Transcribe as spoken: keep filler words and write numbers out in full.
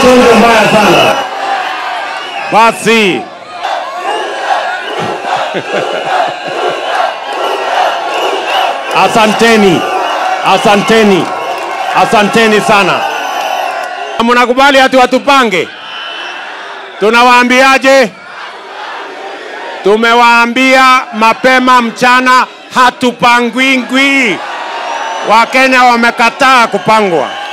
ugonjwa mbaya sana. Basi asanteni, asanteni, asanteni sana. Mnakubali ati watupange? Tunawaambiaje? Tumewaambia mapema mchana hatupangwingwi. Wakenya wamekataa kupangwa.